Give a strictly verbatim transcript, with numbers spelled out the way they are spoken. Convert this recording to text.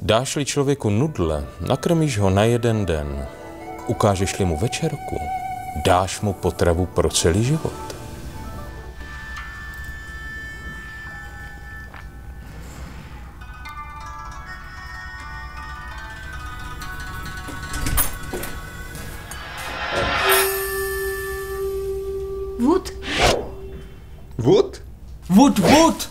Dáš-li člověku nudle, nakrmíš ho na jeden den. Ukážeš-li mu večerku, dáš mu potravu pro celý život. Wood? Wood? Wood, Wood!